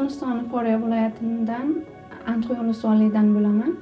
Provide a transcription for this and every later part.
Afg'oniston Poriya viloyatidan Antuy ulusoliydan bo'laman.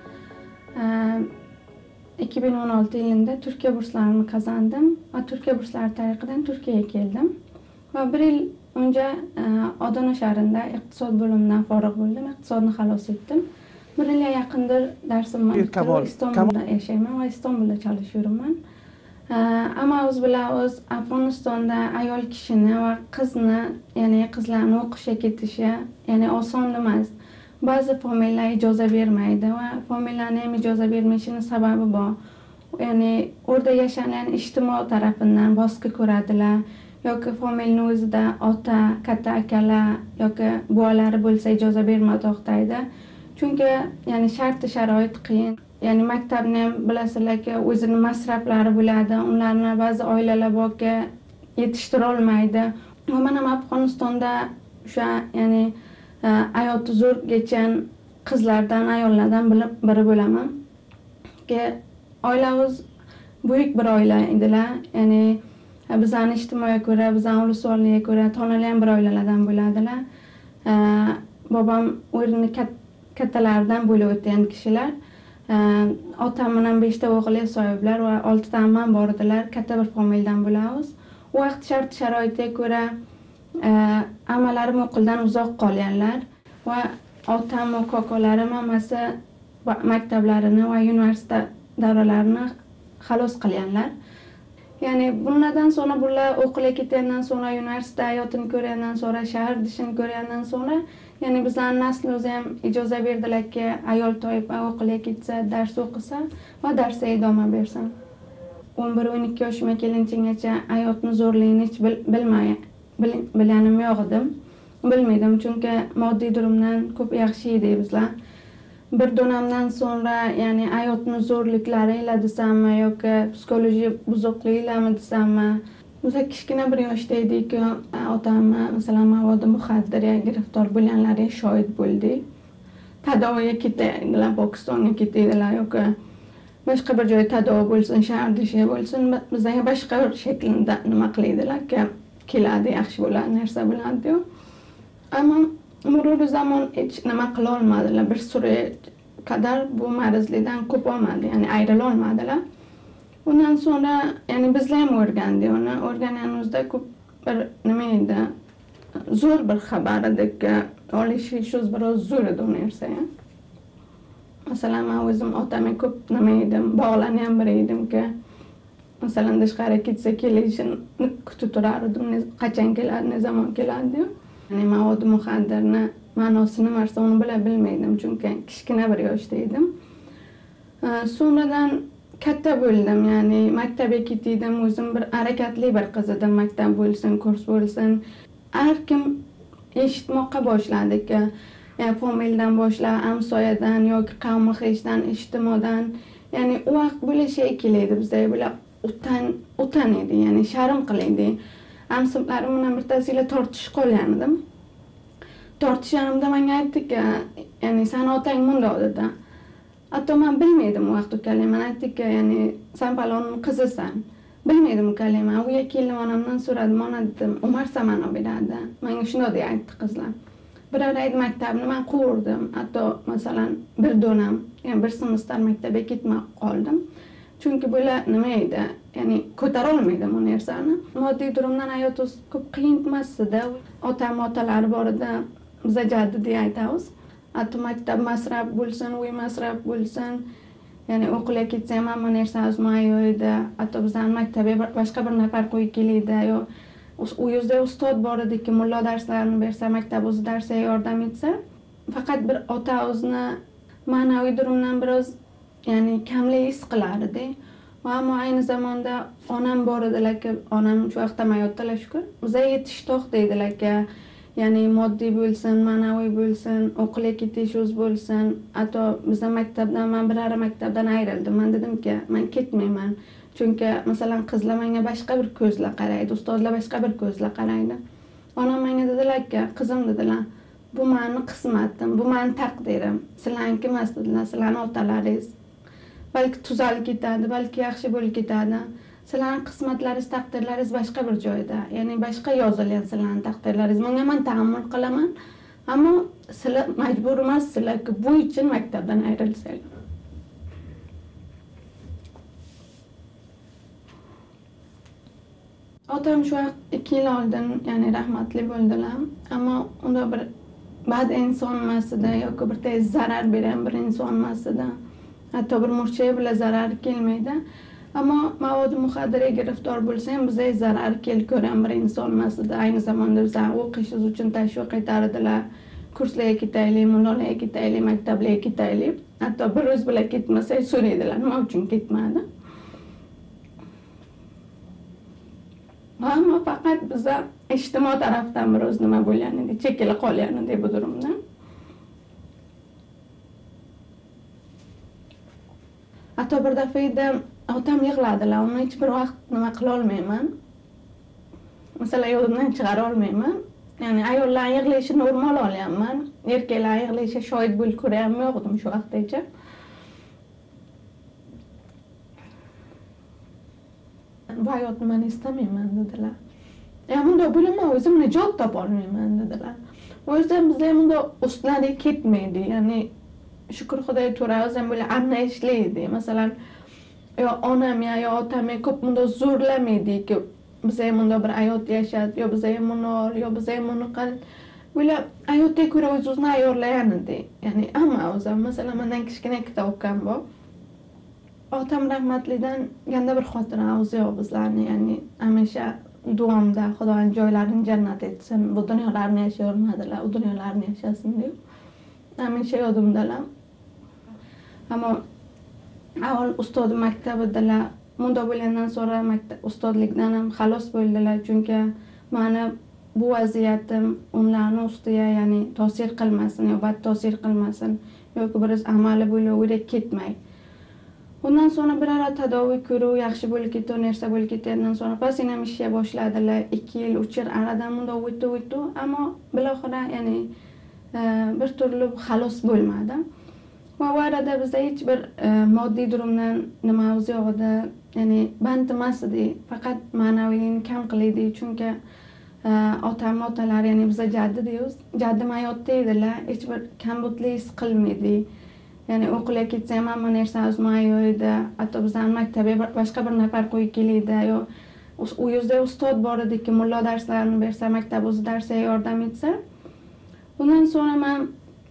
2016 yilında Turkiya burslarini qazandim va Turkiya burslari tariqidan Turkiyaga keldim. Va bir yil önce Adana shahrida iqtisod bo'limidan forig' bo'ldim. Iqtisodni xalos etdim. Bir yilga yaqindir darsimni bitirib İstanbulda yashayman va İstanbulda çalışıyorum. Ama o'z bilamiz Afg'onistonda ayol kishini va qizni, ya'ni qizlarni o'qishga ketishi, ya'ni oson emas. Ba'zi familiyalar ijozat bermaydi va familiyalarning ham ijozat bermashining sababi bor. Ya'ni orada yashagan ijtimoiy tarafidan bosqi ko'radilar yoki familiyaning o'zida ota, katta akalar yoki buvalari bo'lsa ijozat bermay to'xtaydi. Chunki ya'ni sharoit qiyin. Ya'ni maktabni ham bilasizlarki o'zini masraflari bo'ladi. Ularni ba'zi oilalar borki yetishtira olmaydi. Va mana Afg'onistonda o'sha ya'ni hayoti zo'r kechgan qizlardan, ayollardan biri bo'laman. Oilamiz buyuk bir oila edilar. Ya'ni bizning ijtimoiy ko'ra, bizning ulusoliyga ko'ra tonali ham bir oilalardan bo'ladilar. Bobom o'rni kattalaridan bo'lib o'tgan kishilar. Otam bilan 5 ta o'g'il sohiblar va 6 ta ammam bor edilar. Katta bir familiyadan bo'lamiz. U vaqt sharoitiga ko'ra ammalarim o'qildan uzoq qolganlar va otam va kokolarim hammasi maktablarini va universitet davralarini xalos qilganlar. Ya'ni bundan sonra bular o'qishga ketgandan sonra universitet hayotini ko'rgandan sonra shahar dishini ko'rgandan sonra ya'ni bizning naslimiz ham ijozat berdilarki ayol toifa o'qishga ketsa, dars o'qisa va darsiga idoma bersin. 11-12 yoshimga kelinchagacha hayotning zo'rligini hech bilganim yo'q edim. Bilmaydim chunki moddiy durumdan ko'p yaxshi edik bizlar. Bir dönemden sonra ya'ni hayotning zo'rliklari desammi yoki psixologik buzuqliklarmi desammi, biz kichkina bir yoshda edik. Otamni masalan mavodi muxaddiriga giriftor bo'lganlarga shohid bo'ldik. Tadoviga ketadilar, Pokistonga ketadilar yoki boshqa bir joyda tadov bo'lsin, shahar dishi bo'lsin, bizga boshqa bir shaklda nima qiladilar, keladi, yaxshi bo'ladi, narsa bo'ladi. Ammo mururi zamon hech nima qila olmadilar. Bir sura kadar bu marizlikdan ko'p olmadi, ya'ni ayrila olmadilar. Undan sonra ya'ni bizlar ham o'rgandik. Uni o'rganganimizda ko'p bir nima edi? Zo'r bir xabar ediki, olishish biroz zo'r edi u narsa. Masalan, men o'zim otamga ko'p nima edim, bog'langan bir edimki, masalan, tashqariga ketsa kelishini kutib turardim, qachon keladi, ne zaman keladi. Ya'ni mavodi muxaddirni ma'nosi nimarsa uni bilmaydim chunki kichkina bir yoshda edim. Sonradan katta bo'ldim, ya'ni maktabga ketdim, o'zim bir harakatli bir qiz edim, maktab bo'lsin, kurs bo'lsin. Har kim eshitmoqqa boshladik. Ya'ni familiyadan boshlab, hamsoyadan yoki qavmi hechdan, ijtimodan, ya'ni u vaqt bo'lishi kelaydi bizda bular o'tan edi, ya'ni sharm qilaydi. Hamsinflarim bilan birtasiga tortishib qolgan edim. Tortishganimda menga aytdiki, ya'ni sen otang bundoq dedi. Hatto men bilmaydim u vaqt ukalimni aytdiki, ya'ni sen palonning qizisan. Bilmaydim ukalimni. U yerga keldim, onamdan so'radim, ona dedim, Umar Samanov beradi. Menga shunday deb aytdi qizlar. Bir ara maktabni men quvurdim. Hatto masalan bir dönem, ya'ni bir semestr maktabga ketmay qoldim. Chunki bular nima edi? Ya'ni ko'tara olmaydim u narsani. Moddiy durumdan hayotimiz ko'p qiyin emasdi. Otalari bor edi, biza jaddi deb aytamiz. Hatto maktab masraf bo'lsin, uy masraf bo'lsin, ya'ni o'qishga ketsa ham hamma narsa o'zmay edi. Hatto bizning maktabga boshqa bir nafar qo'yib keladi. Yo u yerda ustod bor ediki, mulla darslarni bersa, maktab o'zi darsiga yordam etsa, faqat bir ota o'zini ma'naviy durumdan biroz ya'ni kamlik his qilardi. Va ammo ayni zamonda onam bor edilar-ki, onam shu vaqtda hayotdalar shukr. Bizga yetishtoq deydilar-ki, ya'ni moddiy bo'lsin, ma'naviy bo'lsin, o'qishga ketish o'z bo'lsin. Hatto bizning maktabdan men bir ara maktabdan ayrildim. Men dedimki, men ketmayman. Chunki masalan qizlar menga boshqa bir ko'zla qaraydi, ustozlar boshqa bir ko'zla qaraydi. Onam menga dedilar-ki, qizim dedilar, bu mening qismatim, bu mening taqdirim. Sizlarniki emas dedilar, sizlarning otalaringiz. Balki tuzalib ketadi, balki yaxshi bo'lib ketadi. Sizlarning qismatlaringiz, taqdirlaringiz boshqa bir joyda. Ya'ni boshqa yozilgan sizlarning taqdirlaringiz. Menga men tahammül qilaman. ammo sizlar majbur emassizlarki bu uchun maktabdan ayrilsanglar. Otam shu vaqt 2 yil oldin ya'ni rahmatli bo'ldilar, ammo unda bir bad inson emas edi yoki bir tez zarar bergan bir inson emas edi. Hatto bir murchak bilan zarar kelmaydi. Ammo mavod muxaddiriga giriftor bo'lsa ham bizga zarar ko'rgan bir inson emas edi. Ayni zamonda bizlar o'qishingiz uchun tashviq qaytardilar. Kurslarga ketaylik, muloqotlarga ketaylik, maktablarga ketaylik. Hatto bir o'z bilan ketmasak so'raydilar, nima uchun ketmadi? Ammo faqat biza ijtimoiy tarafdan biroz nima bo'lgan edi, chekilib qolgan edi bu durumdan. Hatto bir dafada otam yig'ladilar, uni hech bir vaqt nima qila olmayman. Masalan, yo'limdan chiqara olmayman. Ya'ni ayollar yig'lashi normal olyapman. Erkaklar yig'lashi shohid bo'lib ko'rayam yo'qdim shu vaqtgacha. Bu hayotni men istamayman dedilar. Bunda bo'laman, o'zim najot topa olmayman dedilar. O yüzden bizlar ham bunda ustlariga ketmaydi. Ya'ni shukr Xudoga to'g'ri o'zim bo'la anlayishlaydi. Masalan, yo onam yo otam ko'p bunda zo'rlamaydi-ki, bizlar ham bunda bir hayot yashat, yo bizlar ham buni ol, yo bizlar ham buni qil. Bo'la hayotga ko'ra o'zini ayyorlagan edi. Ya'ni hamma o'zim, masalan, mendan kichkina ikkita ukam bor. Otam rahmatlidan yanda bir xotira o'zi yo'q bizlarni, ya'ni hamisha duomda Xudoning joylarini jannat etsin. Bu dunyolarni yashayormadilar, u dunyolarni yashasin deb. Hamisha yodimdalar. Ammo avval ustoz maktabidalar, bunda bo'lgandan sonra maktab ustozlikdan ham xalos bo'ldilar, chunki meni bu vaziyatim ularning ustiga ya'ni ta'sir qilmasin, yo bad ta'sir qilmasin, yoki bir amali bo'laverib ketmay. Bundan sonra biror tadoviy ko'ruv yaxshi bo'lib ketdi, narsa bo'lib ketgandan sonra pasin ham ishga boshladilar. 2 yil, 3 yil aradan bunda o'tdi, ammo biloxira ya'ni bir turli xalos bo'lmadi. Va bu arada bizda hech bir moddiy durumdan nima o'zi yo'q edi, ya'ni band emas edi, faqat ma'naviylikni kam qiladi, chunki otam, otalar, ya'ni bizda jaddi deymiz, jaddim hayotda edilar, hech bir kambudlik his qilmaydi. Ya'ni o'qishga ketsa ham hamma narsa o'zim edi. Hatto bizdan maktabga boshqa bir nafar qo'yib keladi. Yo u yerda ustoz bor ediki, mulla darslarni bersa, maktab o'zi darsga yordam etsa. Bundan sonra men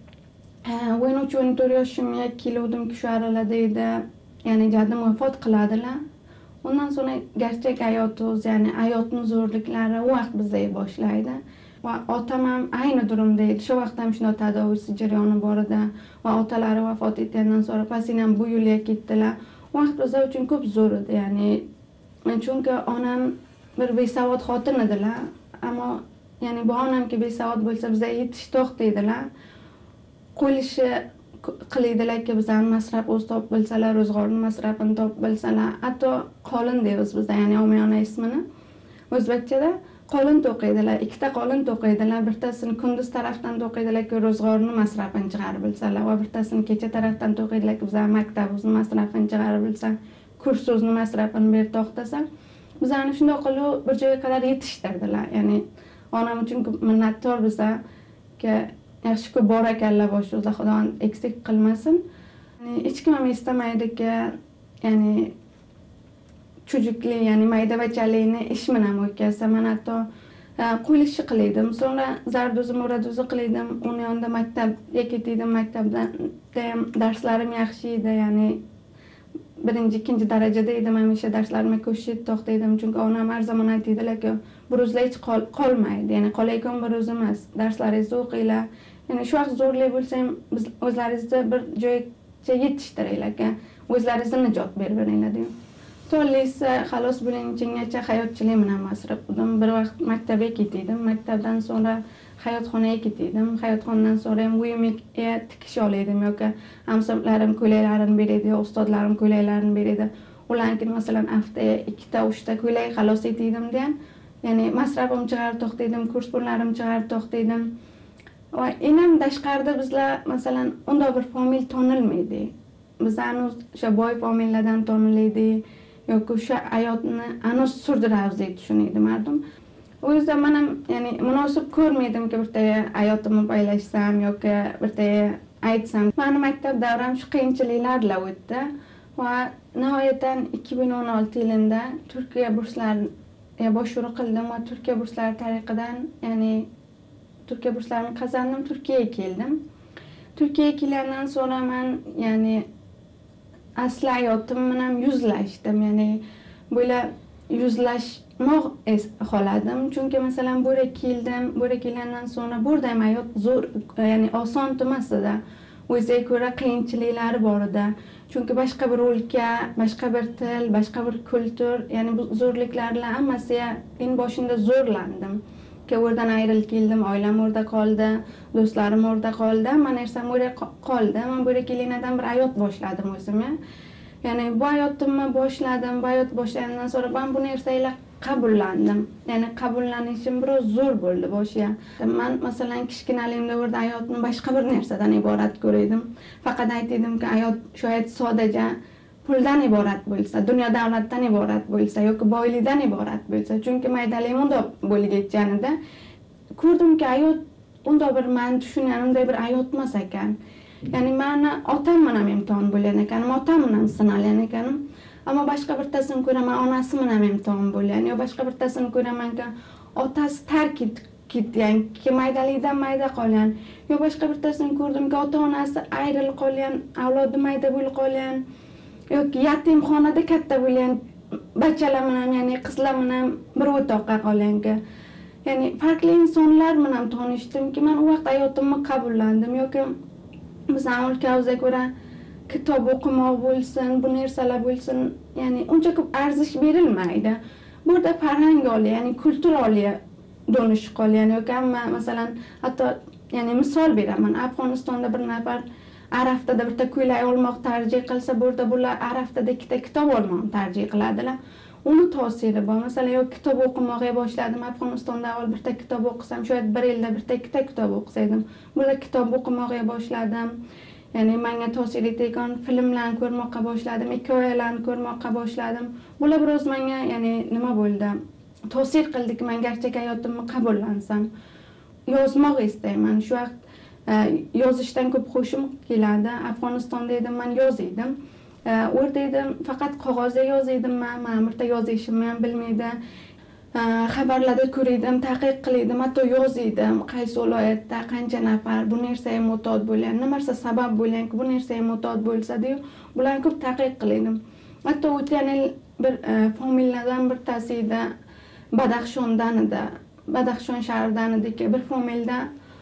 13-14 yoshimga keluvdim shu aralarda edi. Ya'ni jaddim vafot qiladilar. Undan sonra gerçek hayotimiz, ya'ni hayotning zo'rliklari u vaqt bizga boshlaydi. Va otam ham aynı durumda edi. Shu vaqt ham shunday tadovisi jarayoni bor edi. Va otalari vafot etgandan sonra pasin ham bu yo'lga ketdilar. U vaqt bizlar uchun ko'p zo'r edi. Ya'ni chunki onam bir besavod xotin edilar. Ammo ya'ni bu onamki besavod bo'lsa bizga yetish to'xtaydilar. Qo'lishi qiladilarki, bizdan masraf o'z topib bilsalar, ro'zg'orni masrafini topib bilsalar, hatto qolin deymiz bizda, ya'ni omiyona ismini o'zbekchada qolin to'qiydilar, ikkita qolin to'qiydilar, birtasini kunduz tarafdan to'qiydilarki, ro'zg'orni masrafini chiqarib bilsalar, va birtasini kecha tarafdan to'qiydilarki, bizlar maktabimizni masrafini chiqarib bilsa, kurs o'zini masrafini berib to'xtasa, bizlarni shunday qilib bir joyga qadar yetishtirdilar. Ya'ni onam uchun minnatdor bizlarga, yaxshi-ku bor ekanlar boshimizda, Xudo eksik qilmasin. Ya'ni hech kim ham istamaydi-ki, ya'ni chujukli, ya'ni maydavachalikni ish bilan o'tkazsa, men hatto qo'l ishi qildim. Sonra zardo'zi, murado'zi qildim. Uni yonida maktabga ketdim, maktabda ham darslarim yaxshi edi, ya'ni 1-2 darajada edim, hamisha darslarimga ko'chib to'xtaydim, chunki onam har zaman aytadilar-ki, bir o'zlar hech qolmaydi, ya'ni qolayotgan bir o'z emas, darslaringizni o'qinglar. Ya'ni shu vaqt zo'rlik bo'lsa ham biz o'zlaringizni bir joyga yetishtiringlar, o'zlaringizni najot berberinglar deyman. To'g'risi xalos bo'linguncha hayotchilik bilan masraf bo'ldim. Bir vaqt maktabga ketdim, maktabdan sonra hayotxonaga ketdim. Hayotxonadan sonra ham uyimga tikish oldim yoki hamsoplarim ko'ylaklarini beradi, ustozlarim ko'ylaklarini beradi. Ularniki masalan haftaga 2-3 ta ko'ylak xalos etdim degan. Ya'ni masrafim chiqarib to'xtaydim, kurs pullarim chiqarib to'xtaydim. Va enam tashqarida bizlar masalan unday bir famil tonilmaydi. Bizlarni o'sha boy famillardan tonilaydi yoki o'sha hayotni ana surdiramiz deb tushunadi mardum. O yüzden men ham ya'ni munosib ko'rmaydimki birta hayotimni poylashsam yoki birta aytsam. Meni maktab davram shu qiyinchiliklar bilan o'tdi va nihoyatan 2016 yilida Turkiya burslariga boshvuru qildim va Turkiya burslari tariqidan ya'ni Turkiya burslarini qazandim, Turkiyaga keldim. Turkiyaga kelgandan sonra men ya'ni asli hayotim bilan yuzlashdim. Ya'ni böyle yuzlashmoq xohladim. Chunki masalan bu yerga keldim, bu yerga kelgandan sonra burada ham hayot zo'r, ya'ni oson emas edi. O'ziga ko'ra qiyinchiliklari bor edi. Chunki boshqa bir o'lka, boshqa bir til, boshqa bir kultur, ya'ni bu zo'rliklarlar hammasiga men boshida zo'rlandim. Ki oradan ayrılib keldim, oilam orada qoldi, do'stlarim orada qoldi, hamma narsam orada qoldi. Men bu yerga kelgandan bir hayot boshladim o'zimga. Yani bu hayotimni boshladim, bu hayot boshlagandan sonra ben bu narsalarga qabullandim. Yani qabullanishim biroz zo'r bo'ldi boshiga. Men masalan kichkinaligimda orada hayotni boshqa bir narsadan iborat ko'rardim. Faqat aytdimki hayot shoyat sodaja puldan iborat bo'lsa, dunyo davlatdan iborat bo'lsa yoki boylikdan iborat bo'lsa. Chunki maydaligim unda bo'lib ketganida ko'rdimki hayot unda bir men tushunganimdek bir hayot emas ekan. Yani meni otam bilan imtihon bo'lgan ekan, otam bilan sinalgan ekan. Ammo boshqa birtasini ko'raman, onasi bilan imtihon bo'lgan. Yo boshqa birtasini ko'ramanki, otasi tark ketgan, ki maydalikdan mayda qolgan. Yo boshqa birtasini ko'rdimki, ota-onasi ayrilib qolgan, avlodi mayda bo'lib qolgan. Yoki yatimxonada katta bo'lgan bachalar bilan, ya'ni qizlar bilan bir o'toqqa qolganki. Ya'ni farkli insonlar bilan tanishdimki, men u vaqt hayotimni qabullandim yoki bizning o'lkamizga ko'ra kitob o'qimoq bo'lsin, bu narsalar bo'lsin, ya'ni uncha ko'p arzish berilmaydi. Burada farhang oliy, ya'ni kultur oliy donish qolgan yoki hamma masalan hatto ya'ni misol beraman, Afg'onistonda bir nafar har haftada bitta ko'ylak olmoq tarjih qilsa, burada bular har haftada ikkita kitob olmoq tarjih qiladilar. Uni ta'siri bor. Masalan, yo kitob o'qimoqqa boshladim. Afg'onistonda avval bitta kitob o'qisam, shu bir yilda bitta ikkita kitob o'qisaydim. Burada kitob o'qimoqqa boshladim. Ya'ni menga ta'sir etgan filmlarni ko'rmoqqa boshladim, hikoyalarni ko'rmoqqa boshladim. Bular biroz menga ya'ni nima bo'ldi? Ta'sir qildiki, men gerçek hayotimni qabullansam, yozmoq istayman. Shu vaqt yozishdan ko'p xushim keladi. Afg'onistonda edim, men yozdim. Orada edim, faqat qog'ozda yozdim. Men birta yozishimni ham bilmaydi. Xabarlarda ko'rdim, taqiq qildim, hatto yozdim. Qaysi viloyatda qancha nafar bu narsaga muhtoj bo'lgan, nimarsa sabab bo'lganki bu narsaga muhtoj bo'lsa-da, bularni ko'p taqiq qildim. Hatto o'tgan yil bir familiyadan birtasi edi, Badaxshondan edi. Badaxshon shahridan ediki, bir familiyada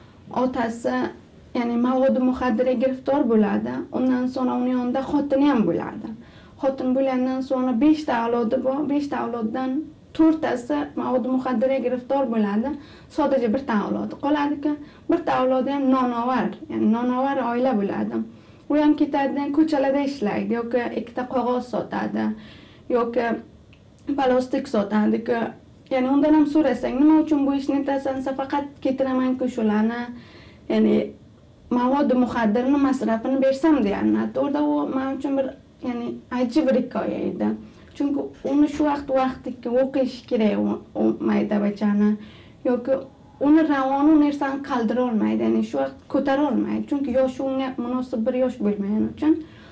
otasi ya'ni mavod muxaddiriga giriftor bo'ladi. Undan sonra uning yonida xotini ham bo'ladi. Xotin bo'lgandan sonra 5 ta avlodi bor. 5 ta avloddan 4tasi mavod muxaddiriga giriftor bo'ladi. Sadece bir ta avlodi qoladiki, bir ta avlodi ham nonovar, ya'ni nonovar oila bo'ladi. U ham ketadi, ko'chalarda ishlaydi yoki ikkita qog'oz sotadi yoki plastik sotadi. Ya'ni undan ham so'rasang, nima uchun bu ishni etasan? Faqat ketiraman-ku shularni, ya'ni mavod muxaddirni masrafini bersam deganlar. To'g'rida u men uchun bir ya'ni ajib bir hikoya edi. Chunki uni shu vaqtdagi o'qish kerak u mayda bachani yoki uni ravoni narsani qaldira olmaydi, ya'ni shu vaqt ko'tara olmaydi. Chunki yoshi unga munosib bir yosh bo'lmagani uchun.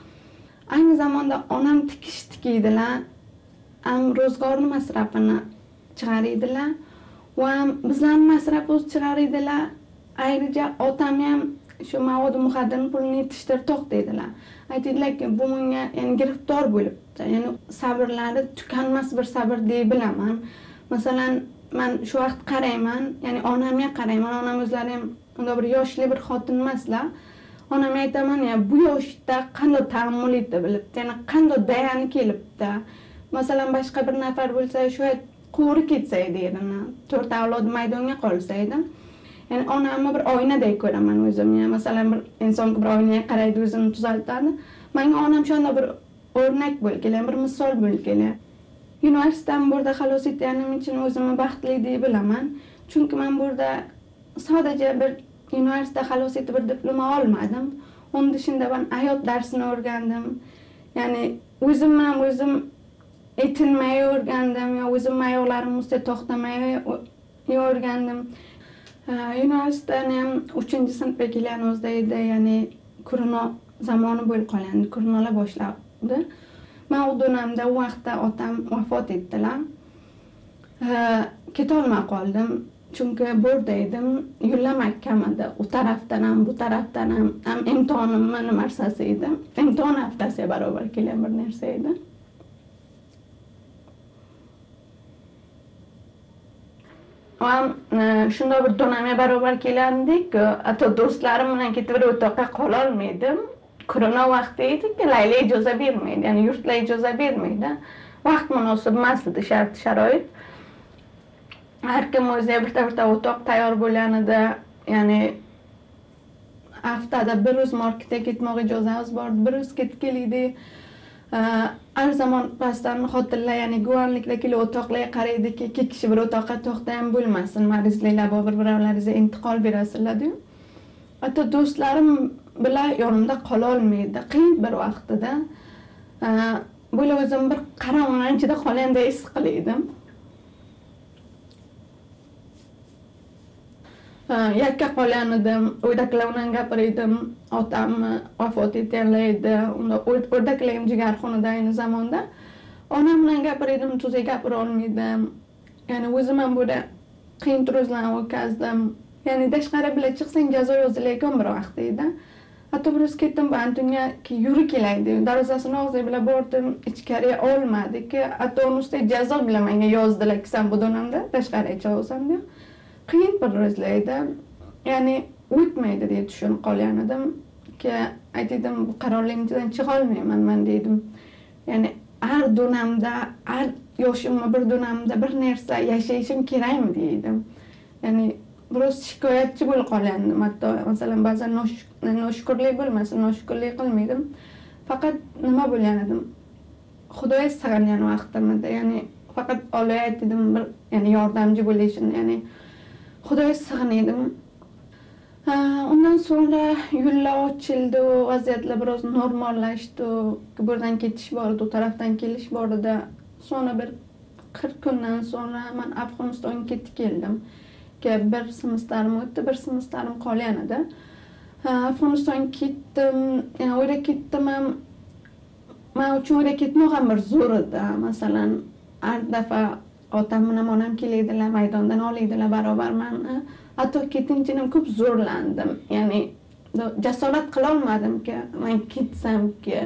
Ayni zamonda onam tikish tikiydilar, ham ro'zg'orni masrafini chiqaradilar va bizlarni masraf o'z chiqaradilar. Ayrıca otam ham shu mavod muxaddirning pulini yetishtirib to'xtaydilar. Aytadilarki, bu menga ya'ni giriftor bo'libdi. Ya'ni sabrlari tukanmas bir sabr deb bilaman. Masalan, men shu vaqt qarayman, ya'ni onamga qarayman. Onam o'zlari ham unda bir yoshli bir xotin emaslar. Onamga aytaman, ya bu yoshda qanday tahammul etdi bilibdi, ya'ni qanday dayani kelibdi. Masalan, boshqa bir nafar bo'lsa, shu qo'ri ketsa edi erini, 4 avlod maydonga qolsa edi. Yani onamni bir oynadek ko'raman o'zimni. Masalan, bir inson bir oynaga qaraydi, o'zini tuzaltadi. Menga onam shunday bir o'rnak bo'lib kelgan, bir misol bo'lib kelgan. Universitetdan burada xalos etganim uchun o'zimni baxtli deb bilaman. Chunki men burada sadece bir universitetda xalos etib bir diploma olmadim. Onun dışında ben hayot darsini o'rgandim. Yani o'zim bilan o'zim etinmay o'rgandim, yo o'zim oyoqlarim ustida to'xtamay o'rgandim. Universitetani ham 3-sinfga kelgan o'zida edi, ya'ni korona zamoni bo'lib qolgandi, koronalar boshlandi. Men u dönemda u vaqtda otam vafot etdilar. Ketolmay qoldim. Chunki borda edim, yo'llamak kam edi. U tarafdan ham, bu tarafdan ham imtihonimni narsasi edi. Imtihon haftasiga barobar kelgan bir narsa edi. Shunday bir dönemga barobar kelgandik, hatto do'stlarim bilan ketib bir o'toqqa qola olmaydim. Korona vaqti edi-ki, layli ijozat bermaydi, ya'ni yurtlar ijozat bermaydi. Vaqt munosib emas edi sharoit. Har kim o'ziga birta o'toq tayyor bo'lgan edi. Ya'ni haftada bir o'z marketga ketmoq ijozamiz bor, bir o'z ketib kelaydik. Har zaman pastdan xotinlar, ya'ni guvanlikdagi o'toqlarga qaraydiki, ikki kishi bir o'toqqa to'xtam bo'lmasin, marizliklar bor, bir-birlaringizga intiqol berasizlar-ku. Hatto do'stlarim bilan yonimda qola olmaydi, qiyin bir vaqtida. Böyle o'zim bir qarong'uning ichida qolganday his qilardim. Yakka qolgan edim, uydagilar bilan gapirdim, otam vafot etganlar edi, unda o'rdaklarim jigarxonada ayni zamonda. Onam bilan gapirdim, tuzga gapira olmaydim. Ya'ni o'zim ham burada qiyin turuzlarni o'tkazdim. Ya'ni tashqari bilan chiqsang jazo yozilayotgan bir vaqt edi. Hatto bir o'zi ketdim, Antonga yuri kelaydi. Darvozasini og'zi bilan bordim, ichkariga olmadik. Hatto uni ustiga jazo bilan menga yozdilar ki sen bu dönemda tashqariga chiqa olsam deb. Qiyin bir rozlar edi. Ya'ni o'tmaydi deb tushunib qolgan edim. Ki aytdim, bu qarorlarimdan chiqa olmayman men dedim. Ya'ni har dönemda, har yoshimni bir dönemda bir narsa yashashim kerakmi dedim. Ya'ni biroz shikoyatchi bo'lib qolgandim. Hatto masalan ba'zan noshukrlik bo'lmasa, noshukrlik qilmaydim. Faqat nima bo'lgan edim? Xudoga sig'ingan vaqtim edi. Ya'ni faqat Allohga aytdim, bir ya'ni yordamchi bo'lishini, ya'ni Xudoga sig'indim. Ondan sonra yo'llar ochildi, vaziyatlar biroz normallashdi. Buradan ketish bor edi, u tarafdan kelish bor edi. Sonra bir 40 kundan sonra men Afg'onistonga ketib keldim. Bir semestrim o'tdi, bir semestrim qolgan edi. Afg'onistonga ketdim, yani o'yga ketdim ham, men uchun o'yga ketmoq ham bir zo'r edi. Masalan, har dafa otam bilan onam kelaydilar, maydondan oladilar barobar meni. Hatto ketinchinim ko'p zo'rlandim. Ya'ni jasorat qila olmadim-ki, men ketsam-ki.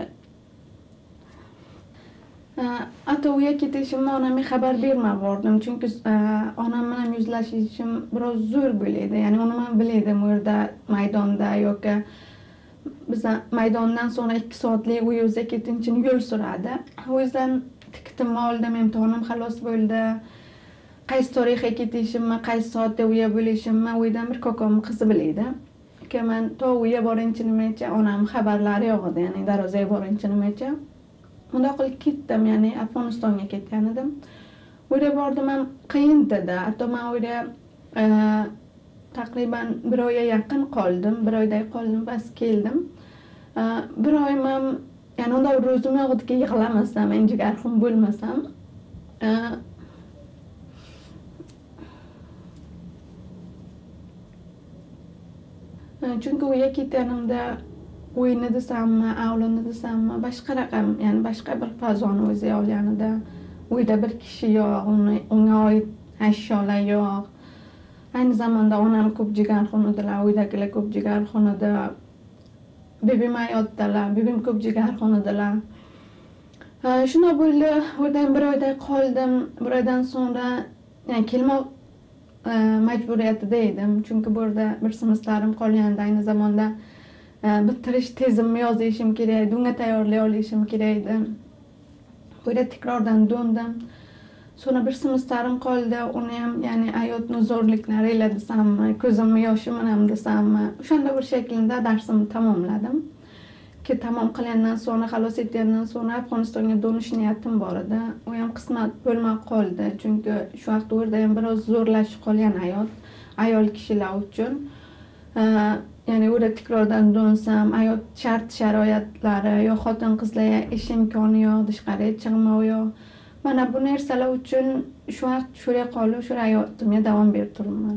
Hatto u yerga ketishimni onamga xabar bermay bordim, chunki onam bilan yuzlashishim biroz zo'r bo'ladi. Ya'ni uni men bildim, u yerda maydonda yoki biz maydondan sonra 2 soatlik u yerga ketinchini yo'l so'radi. O yüzden tikitimni oldim, imtihonim xalos bo'ldi. Qaysi tarixga ketishimni, qaysi soatda u yerda bo'lishimni o'ydan bir ko'komni qizi biladi. Ki men to u yerga borinchinigacha onam xabarlari yo'q edi, ya'ni darvozaga borinchinigacha. Bunday qilib ketdim, ya'ni Afg'onistonga ketgan edim. U yerga bordim, ham qiyin edi. Hatto men u yerda taqriban 1 oyga yaqin qoldim, 1 oyday qoldim, bas keldim. 1 oy men, ya'ni unda o'zim yo'q ediki, yig'lamasam, men jigarxon bo'lmasam. Chunki u yerga ketganimda o'yinni desammi, avlini desammi, boshqa raqam, ya'ni boshqa bir fazoni o'ziga olgan edi. Uyda bir kishi yo'q, unga oid ashyolar yo'q. Aynı zamanda onam ko'p jigarxon edilar, uydagilar ko'p jigarxon edi. Bebim hayotdalar, bebim ko'p jigarxon edilar. Shunday bo'ldi, o'rdan 1 oyday qoldim. 1 oydan sonra ya'ni kelmoq majburiyatida edim. Chunki bu yerda bir semestrim qolganda, aynı zamanda bitirish tezimni yozishim kerak edi, unga tayyorlay olishim kerak edi. Bu yerda takrordan döndim. Sonra bir semestrim qoldi, uni ham ya'ni hayotning zo'rliklari ila desammi, ko'zimni yoshi bilan desammi, o'shanda bir shaklda darsimni tamomladim. Ki tamom qilgandan sonra, xalos etgandan sonra Afg'onistonga donish niyatim bor edi. U ham qismat bo'lmay qoldi, chunki shu vaqt u yerda ham biroz zo'rlashib qolgan hayot ayol kishilar uchun. Ya'ni u yerda takrordan donsam, hayot shart-sharoitlari, yo xotin qizlarga ish imkoni yo'q, tashqariga chiqmoq yo'q. Mana bu narsalar uchun shu vaqt shuraya qolib shu hayotimga davom berib turibman.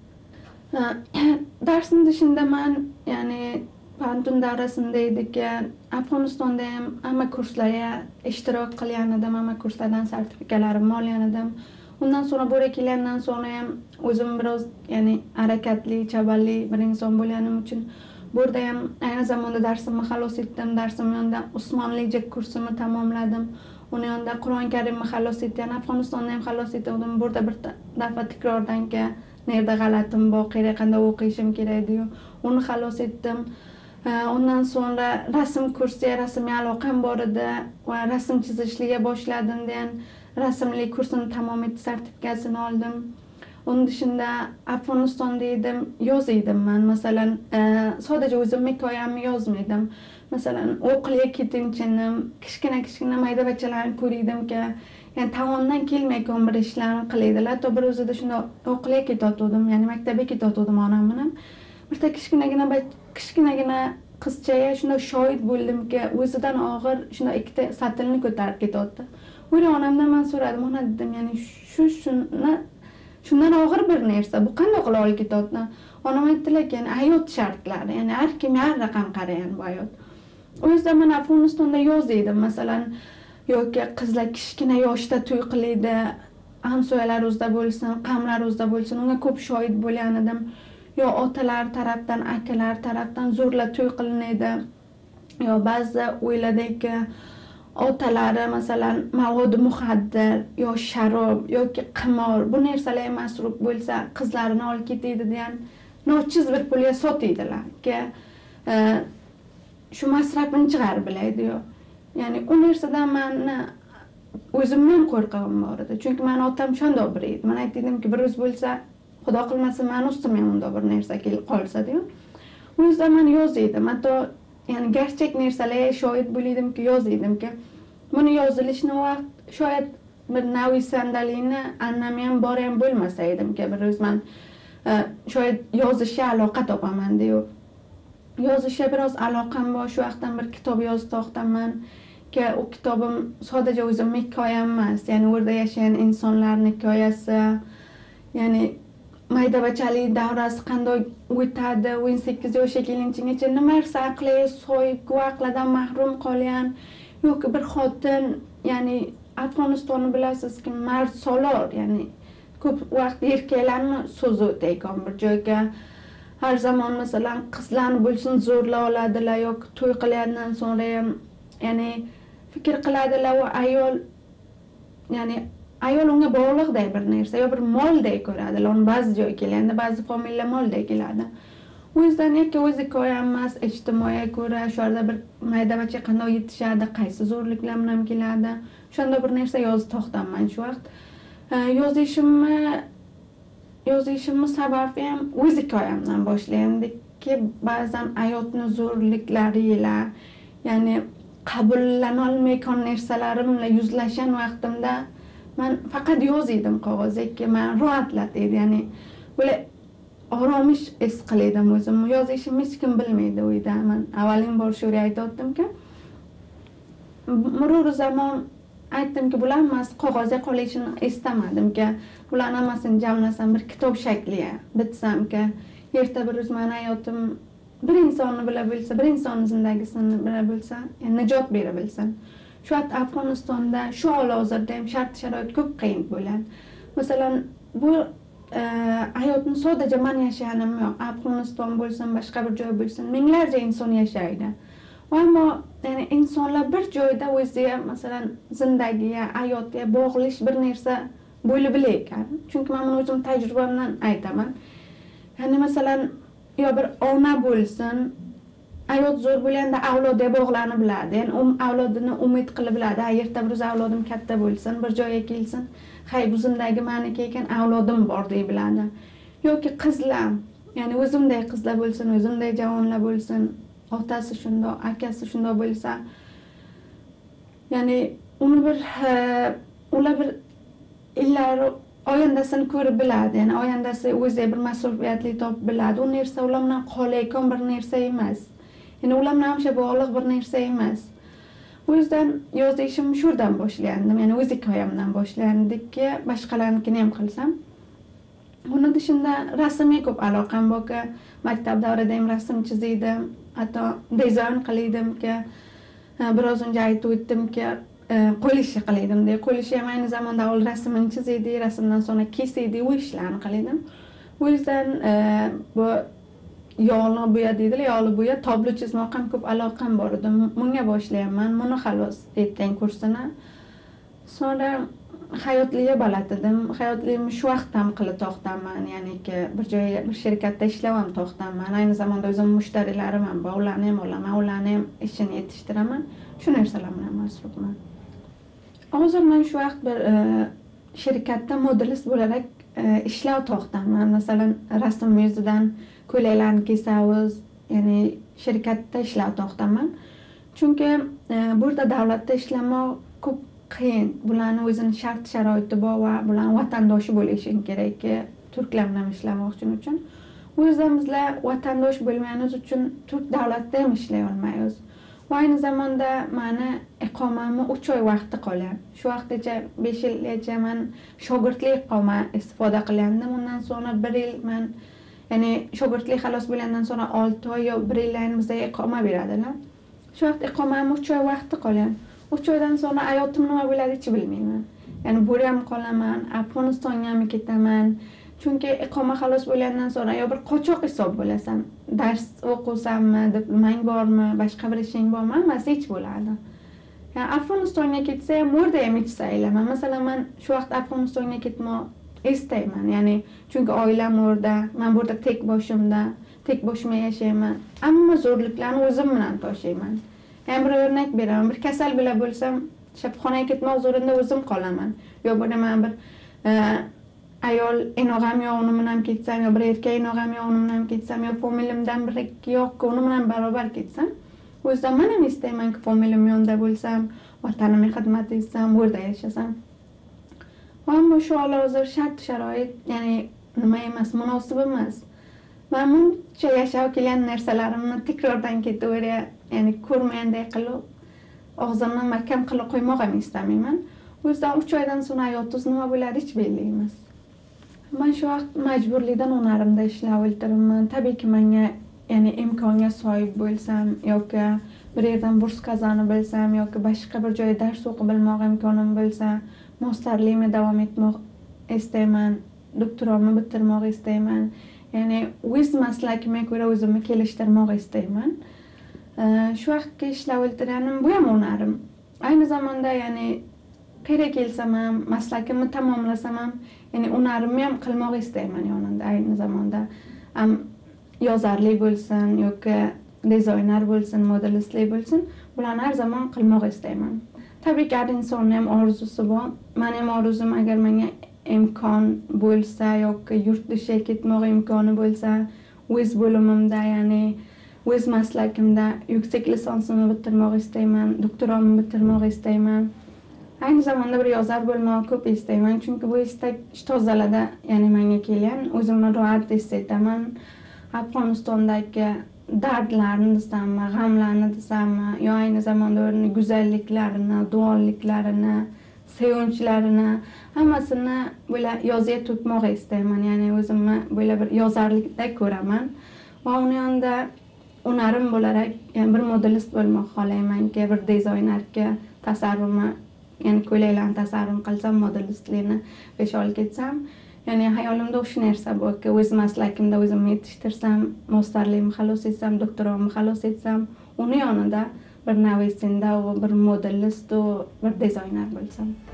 Darsni dışında man yani pantun davrasida ediki Afg'onistonda ham hamma kurslarga ishtirok qilgan edim, hamma kurslardan sertifikatlarimni olgan edim. Undan sonra buraya kelgandan sonra ham o'zim biroz yani harakatli, chaballi bir inson bo'lganim uchun burada ham ayni zamonda darsimni xalos etdim. Darsim yonida Usmonlijik kursimni tamomladim. Uni yonida Qur'oni Karimni xalos etdim. Afg'onistonda ham xalos etdim. Burada bir daf'a takrordan ke nerede g'alatim bor, qanday o'qishim kerak deyu uni xalos etdim. Ondan sonra rasm kursiga rasmga aloqam bor edi va rasm chizishga boshladim degan rasmli kursini tamom etib sertifikatini oldim. Onun dışında Afg'onistonda edim, yozaydim men. Masalan, sadece o'zim hikoyamni yozmaydim. Masalan, o'qilga ketinchinim, kichkina mayda-bachchalarni ko'rdimki, yani taomdan kelmayotgan bir ishlarni qiladilar. To bir o'zida shunda o'qilga ketotgandim, ya'ni maktabga ketotgandim onam bilan. Bitta kichkinagina qizchaga shunda shohid bo'ldimki, o'zidan og'ir shunda ikkita satilni ko'tarib ketyapti. O'sha onamdan men so'radim, ona dedim, ya'ni shundan og'ir bir narsa, bu qanday qilib olib ketyapti? Onam aytdilar-ki, yani hayot shartlari, ya'ni har kim har raqam qaragan bu hayot. O yüzden men Afg'onistonda yozaydim, masalan, yoki qizlar kichkina yoshda to'y qiladi, hamsoyalar o'zida bo'lsin, qamlar o'zida bo'lsin, unga ko'p shohid bo'lgan edim. Yo otalar tarafdan, akalar tarafdan zo'rla to'y qilinadi. Yo ba'zi o'yladiki otalari masalan mavod muxaddir yo sharob yoki qimor bu narsalar masruf bo'lsa qizlarini olib ketadi degan nochiz bir pulga sotadilar ki shu masrafini chiqarib biladi. Ya'ni u narsadan meni o'zimni ham qo'rqavim bor edi. Chunki meni otam shunday bir edi. Men aytdimki bir o'z bo'lsa xudo qilmasa meni ustimga ham unday bir narsa kelib qolsa deyu. O yüzden men yozaydim. Hatto yani gerçek narsalarga shohid bo'ldimki, yozaydim-ki buni yozilishni vaqt shoyat bir naviy sandalini annam ham bor ham bo'lmasa edimki, bir o'z men shoyat yozishga aloqa topaman deyu. Yozishga biroz aloqam bor. Shu vaqtdan bir kitob yozib to'xtaman ki o kitobim sadece o'zim hikoyam emas, ya'ni o'rda yashagan insonlarning hikoyasi, ya'ni mayda-bachalik davrasi qanday o'tadi, 18 yoshga kelinchigacha nima narsa aqliga so'yib, aqlidan mahrum qolgan yoki bir xotin, ya'ni Afg'onistonni bilasizki, mard solor, ya'ni ko'p vaqt erkaklarni so'zi o'tayotgan bir joyga har zaman masalan qizlarni bo'lsin zo'rla oladilar yoki to'y qilgandan so'ra ham ya'ni fikr qiladilar va ayol unga bog'liqday bir narsa yo bir molday ko'radilar. Uni ba'zi joyga kelganda ba'zi familiya molday keladi. O yüzden yoki o'z hikoyam emas, ijtimoiga ko'ra shu yerda bir mayda-bachcha qanday yetishadi, qaysi zo'rliklar bilan keladi, shunday bir narsa yozib to'xtaman shu vaqt. Yozishimni sababi ham o'z hikoyamdan boshlayandiki, ba'zan hayotning zo'rliklariga, ya'ni qabullanolmayotgan narsalarim bilan yuzlashgan vaqtimda men faqat yozaydim qog'ozga, men rohatlatadi, ya'ni böyle oromish his qildim o'zim. Yozishimni hech kim bilmaydi uyda. Men avvalambor shu aytdim-ki, murur zamon aytdimki, bular emas qog'ozga qolishini istamadimki, bularni hammasini jamlasam bir kitob shakliga bitsam-ki, erta bir o'z meni hayotim bir insonni bila bilsa, bir insonning zindagisini bila bilsa, yani najot bera bilsin. Shu vaqt Afg'onistonda shu hozirda ham shart-sharoit ko'p qiyin bo'lgan. Masalan, bu hayotni sadece men yashaganim yo'q. Afg'oniston bo'lsin, boshqa bir joy bo'lsin, minglarcha inson yashaydi. Ammo yani insonlar bir joyda o'ziga, masalan, zindagiga, hayotga bog'lish bir narsa bo'lib ekan. Chunki men buni o'zim tajribamdan aytaman. Yani masalan, yo bir ona bo'lsin, hayot zo'r bo'lganda avlodga bog'lanib biladi. Yani avlodini umid qilib biladi. Erta bir avlodim katta bo'lsin, bir joyga kelsin, hay bu zindagi meniki ekan, avlodim bor deb biladi. Yoki qizlar, ya'ni o'zimday qizlar bo'lsin, o'zimday javonlar bo'lsin, otasi shundoq, akasi shundoq bo'lsa, ya'ni uni bir ular bir illar oyandasini ko'rib biladi. Ya'ni oyandasi o'zi bir mas'uliyatli topib biladi. U narsa ular bilan qolayotgan bir narsa emas. Ya'ni ular bilan hamisha bog'liq bir narsa emas. O yüzden yozishim shurdan boshlagandim, ya'ni o'z hikoyamdan boshlagandiki, boshqalarnikini ham qilsam. Uni dışında rasmga ko'p aloqam borki, maktab davrida ham rasm chizdim, hatto dizayn qildim-ki, biroz unga aytib o'tdimki, qo'l ishi qildim deb. Qo'l ishi ham ayni zamanda ol rasmini chizdik, rasmdan so'ng kesdik, u ishlarni qildim. O yüzden bu yog'li bo'ya deydilar, yog'li bo'ya tablo chizmoqqa ham ko'p aloqam bor edi. Bunga boshlayapman, buni xalos etgan kursini. Sonra hayotliga balat edim. Hayotligimni shu vaqt ham qilib to'xtaman, ya'niki bir joyga, bir shirkatda ishlab ham to'xtaman. Ayni zamanda o'zim mushtarilarim ham bor, ularni ham olaman, ularni ham ishini yetishtiraman. Shu narsalar bilan mas'ulman. Hozir men shu vaqt bir shirkatda modelist bo'larak ishlab to'xtaman. Masalan, rasm yuzidan ko'ylaklarni kesamiz, ya'ni shirkatda ishlab to'xtaman. Chunki bu yerda davlatda ishlamoq ko'p qiyin. Bularning o'zining shart-sharoiti bor va bularning vatandoshi bo'lishing kerakki, turklar bilan ishlamoqchi uchun. O yüzden bizlar vatandosh bo'lganimiz uchun turk davlatida ham ishlay olmaymiz. Va aynı zamanda meni iqomamni 3 oy vaqti qolgan. Shu vaqtgacha 5 yilgacha men shogirdlik iqoma istifoda qilgandim. Undan sonra 1 yil men, ya'ni shogirdlik xalos bo'lgandan sonra 6 oy yo 1 yildan bizga iqoma beradilar. Shu vaqt iqomamni 3 oy vaqti qolgan. 3 oydan sonra hayotim nima bo'ladi hech bilmayman. Ya'ni bu ham qolaman, Afg'onistonga ham ketaman. Chunki iqoma xalos bo'lgandan sonra yo bir qochoq hisob bo'lasan. Dars o'qisammi, diplomang bormi, boshqa bir ishing bormi, hammasi hech bo'ladi. Ya'ni Afg'onistonga ketsam, o'rda ham hech saylaman. Masalan, men shu vaqt Afg'onistonga ketmoq istayman. Ya'ni chunki oilam o'rda, men burada tek boshimda yashayman. Hamma zo'rliklarni o'zim bilan tashiyman. Yani bir örnek beraman. Bir kasal bile bo'lsam, shifoxonaga ketmoq zorunda o'zim qolaman. Yo bo'laman bir ayol enog'am yo uni bilan ketsam, yo bir erkak enog'am yo uni bilan ketsam, yo familiyamdan bir ikki yo'q, uni bilan barobar ketsam, o'zim men ham istaymanki familiyam yonida bo'lsam, vatanimga xizmat etsam, bu yerda yashasam. Ammo shu hozir shart-sharoit, ya'ni nima emas, munosib emas. Men buncha yashab kelgan narsalarimni takrordan ketaverib, ya'ni ko'rmaganday qilib, og'zimni mahkam qilib qo'ymoq ham istamayman. Bu yüzden 3 oydan so'ng hayotingiz nima bo'ladi hech belli emas. Men shu vaqt majburlikdan hunarimda ishlab o'tiribman. Tabiiyki menga, ya'ni imkonga sohib bo'lsam yoki bir yerdan burs qozonib bilsam yoki boshqa bir joyda dars o'qib bilmoq imkonim bo'lsa, masterligimni davom etmoq istayman, doktoramni bitirmoq istayman. Ya'ni o'z maslakimga ko'ra o'zimni kelishtirmoq istayman. Shu vaqtga ishlab o'tirganim bu ham hunarim. Aynı zamanda ya'ni qayerga kelsam ham, maslakimni tamomlasam ham, ya'ni hunarimni ham qilmoq istayman yonida. Aynı zamanda ham yozarlik bo'lsin yoki dizayner bo'lsin, modelistlik bo'lsin, bularni har zaman qilmoq istayman. Tabiiyki har insonning ham orzusi bor. Men ham orzum agar menga imkon bo'lsa yoki yurt dushiga ketmoq imkoni bo'lsa, o'z bo'limimda, ya'ni o'z maslakimda yuksak lisansimni bitirmoq istayman, doktoramni bitirmoq istayman. Aynı zamanda bir yozar bo'lmoq ko'p istayman, chunki bu istak tozalada, ya'ni menga kelgan, o'zimni rohat his etaman. Afg'onistondagi dardlarni desammi, g'amlarni desammi, yo ayni zamanda o'rni go'zalliklarini, duoliklarini, sevinchlarini hammasini bo'la yozga to'kmoq istayman. Ya'ni o'zimni bo'la bir yozarlikda ko'raman va uni yonida hunarim bo'larak, ya'ni bir modelist bo'lmoq xohlaymanki, bir dizaynerga tasarrufni, ya'ni ko'ylaklarni tasarruf qilsam, modelistlikni pesha olib ketsam, ya'ni hayolimda o'sha narsa borki, o'z maslakimda o'zimni yetishtirsam, masterligimni xalos etsam, doktoramni xalos etsam, uni yonida bir navisinda bir modelist, bir dizayner bo'lsam.